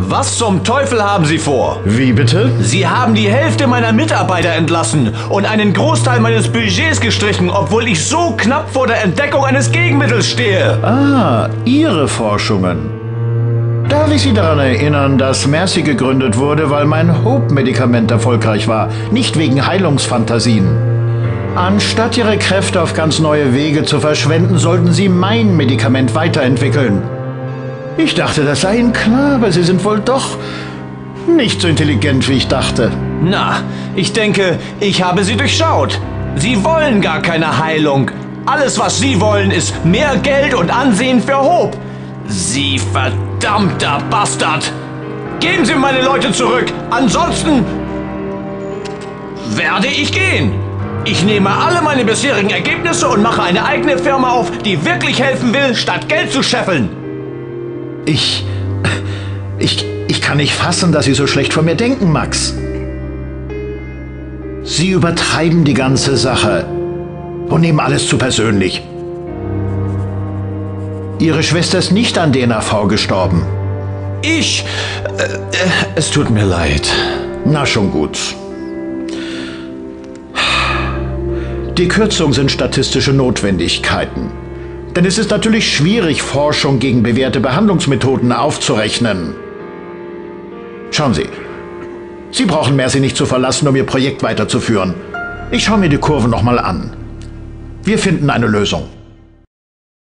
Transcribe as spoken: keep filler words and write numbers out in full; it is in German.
Was zum Teufel haben Sie vor? Wie bitte? Sie haben die Hälfte meiner Mitarbeiter entlassen und einen Großteil meines Budgets gestrichen, obwohl ich so knapp vor der Entdeckung eines Gegenmittels stehe. Ah, Ihre Forschungen. Darf ich Sie daran erinnern, dass Mercy gegründet wurde, weil mein Hope-Medikament erfolgreich war, nicht wegen Heilungsfantasien. Anstatt Ihre Kräfte auf ganz neue Wege zu verschwenden, sollten Sie mein Medikament weiterentwickeln. Ich dachte, das sei Ihnen klar, aber Sie sind wohl doch nicht so intelligent, wie ich dachte. Na, ich denke, ich habe Sie durchschaut. Sie wollen gar keine Heilung. Alles, was Sie wollen, ist mehr Geld und Ansehen für Hope. Sie verdammter Bastard! Geben Sie meine Leute zurück, ansonsten werde ich gehen. Ich nehme alle meine bisherigen Ergebnisse und mache eine eigene Firma auf, die wirklich helfen will, statt Geld zu scheffeln. Ich... Ich... Ich kann nicht fassen, dass Sie so schlecht von mir denken, Max. Sie übertreiben die ganze Sache und nehmen alles zu persönlich. Ihre Schwester ist nicht an D N A V gestorben. Ich... Äh, äh, es tut mir leid. Na schon gut. Die Kürzung sind statistische Notwendigkeiten. Denn es ist natürlich schwierig, Forschung gegen bewährte Behandlungsmethoden aufzurechnen. Schauen Sie, Sie brauchen Mercy nicht zu verlassen, um Ihr Projekt weiterzuführen. Ich schaue mir die Kurve nochmal an. Wir finden eine Lösung.